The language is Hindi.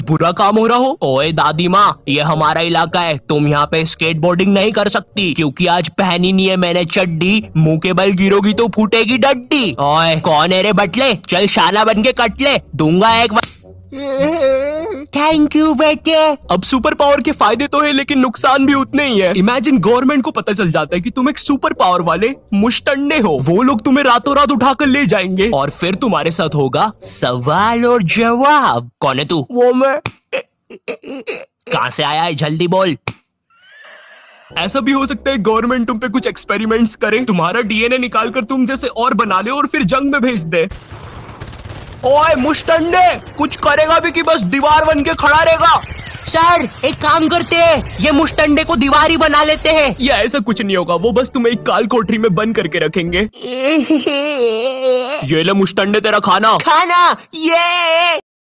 बुरा काम हो रहा हो। ओए दादी माँ, ये हमारा इलाका है, तुम यहाँ पे स्केटबोर्डिंग नहीं कर सकती क्योंकि आज पहनी नहीं है मैंने चड्डी। मुंह के बल गिरोगी तो फूटेगी डड्डी। ओए कौन है रे बटले, चल शाना बन के कट ले, दूंगा एक। थैंक यू बेटे। अब सुपर पावर के फायदे तो है लेकिन नुकसान भी उतने ही है। इमेजिन गवर्नमेंट को पता चल जाता है कि तुम एक सुपर पावर वाले मुश्तंडे हो, वो लोग तुम्हें रातों रात उठाकर ले जाएंगे और फिर तुम्हारे साथ होगा सवाल और जवाब। कौन है तू? वो मैं। कहाँ से आया है, जल्दी बोल। ऐसा भी हो सकता है गवर्नमेंट तुम पे कुछ एक्सपेरिमेंट्स करे, तुम्हारा डीएनए निकाल कर तुम जैसे और बना ले और फिर जंग में भेज दे। ओए मुश्तंडे, कुछ करेगा भी कि बस दीवार बन के खड़ा रहेगा? सर एक काम करते हैं, ये मुश्तंडे को दीवार ही बना लेते हैं। ये ऐसा कुछ नहीं होगा, वो बस तुम्हें एक काल कोठरी में बंद करके रखेंगे। ये ले मुश्तंडे तेरा खाना। ये